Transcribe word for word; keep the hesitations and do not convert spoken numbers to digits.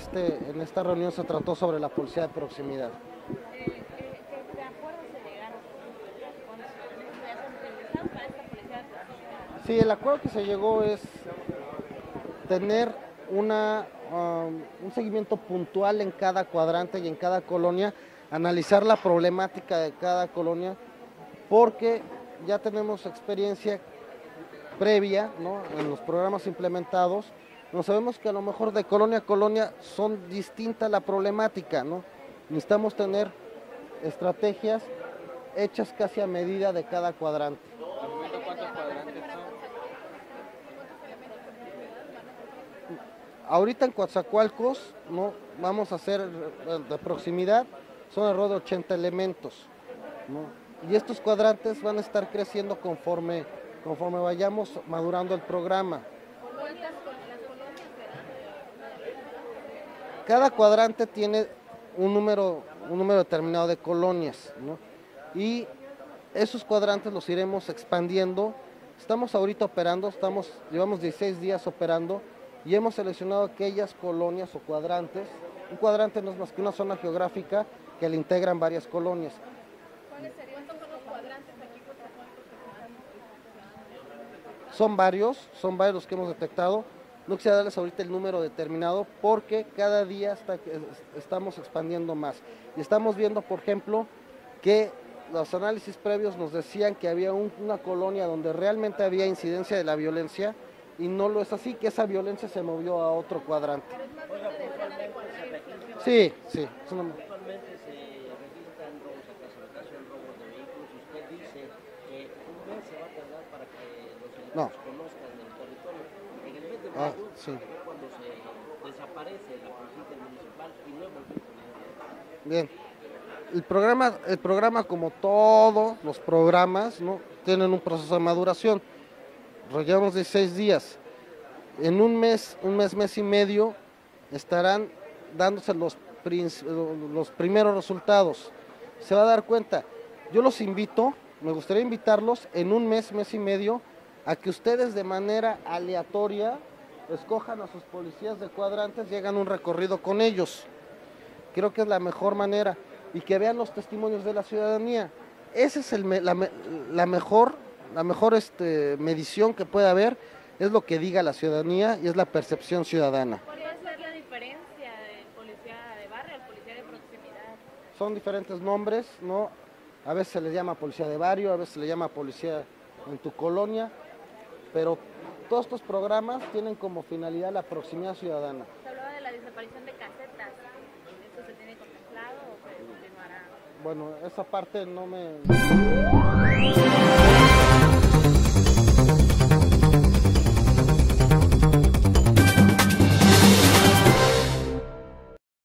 este, en esta reunión se trató sobre la policía de proximidad. Eh, eh, ¿qué, qué acuerdos se llegaron con estudiantes para esta policía de proximidad? Sí, el acuerdo que se llegó es tener una, um, un seguimiento puntual en cada cuadrante y en cada colonia, analizar la problemática de cada colonia, porque ya tenemos experiencia previa, ¿no?, en los programas implementados. No sabemos que a lo mejor de colonia a colonia son distintas la problemática, ¿no? Necesitamos tener estrategias hechas casi a medida de cada cuadrante. ¿Cuántos cuadrantes son? Ahorita en Coatzacoalcos, ¿no?, vamos a hacer de proximidad, son alrededor de ochenta elementos, ¿no? Y estos cuadrantes van a estar creciendo conforme, conforme vayamos madurando el programa. ¿Cuántas con las colonias serán? Cada cuadrante tiene un número, un número determinado de colonias, ¿no? Y esos cuadrantes los iremos expandiendo. Estamos ahorita operando, estamos, llevamos dieciséis días operando y hemos seleccionado aquellas colonias o cuadrantes. Un cuadrante no es más que una zona geográfica que le integran varias colonias. ¿Cuáles serían los cuadrantes aquí por Son varios, son varios los que hemos detectado. No quisiera darles ahorita el número determinado porque cada día está, estamos expandiendo más. Y estamos viendo, por ejemplo, que los análisis previos nos decían que había un, una colonia donde realmente había incidencia de la violencia y no lo es así, que esa violencia se movió a otro cuadrante. Sí, sí. Es una... Actualmente se registran robos a casa habitación, robos de vehículos, y usted dice que un mes se va a tardar para que los elementos No. conozcan el territorio. En el mes de Ah, mayo sí. fue cuando se desaparece la policía municipal y no hemos visto nada. Bien. El programa, el programa, como todos los programas, ¿no?, tienen un proceso de maduración. Llevamos dieciséis días. En un mes, un mes, mes y medio, estarán dándose los, los primeros resultados. Se va a dar cuenta. Yo los invito, me gustaría invitarlos en un mes, mes y medio, a que ustedes de manera aleatoria escojan a sus policías de cuadrantes y hagan un recorrido con ellos. Creo que es la mejor manera. Y que vean los testimonios de la ciudadanía. Esa es el, la, la mejor, la mejor este, medición que puede haber, es lo que diga la ciudadanía y es la percepción ciudadana. ¿Cuál va a ser la diferencia del policía de barrio al policía de proximidad? Son diferentes nombres, ¿no? A veces se les llama policía de barrio, a veces se le llama policía en tu colonia, pero todos estos programas tienen como finalidad la proximidad ciudadana. Se hablaba de la desaparición de casetas. ¿Esto se tiene contemplado o se continuará? Bueno, esa parte no me...